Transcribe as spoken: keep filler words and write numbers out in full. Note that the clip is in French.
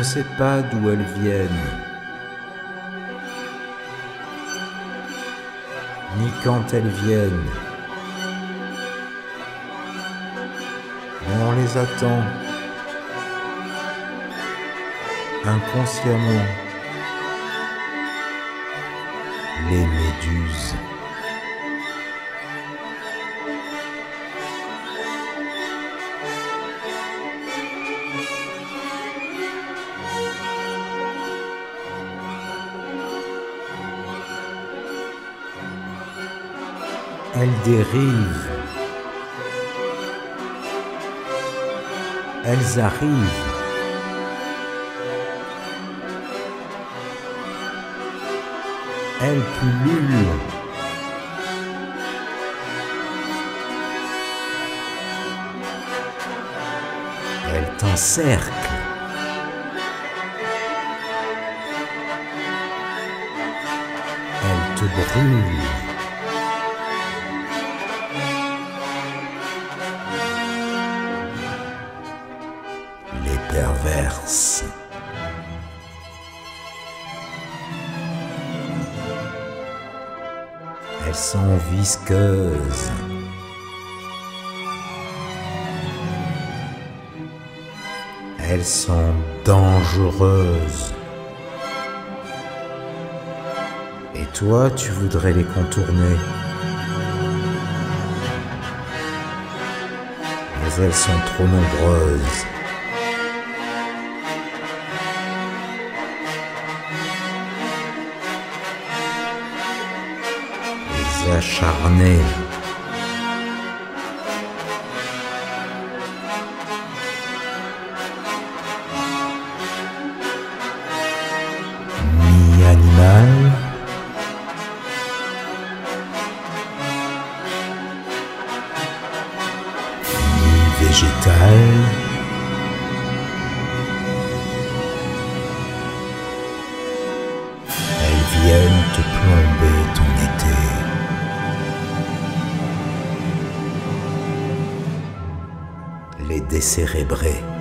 ne sais pas d'où elles viennent, ni quand elles viennent, mais on les attend inconsciemment. Les méduses. Elles dérivent, elles arrivent, elles pullulent, elles t'encerclent, elles te brûlent. Les perverses. Elles sont visqueuses. Elles sont dangereuses. Et toi, tu voudrais les contourner. Mais elles sont trop nombreuses. Acharné. Mi-animal, mi-végétal, elles viennent te plomber ton été. Les décérébrés.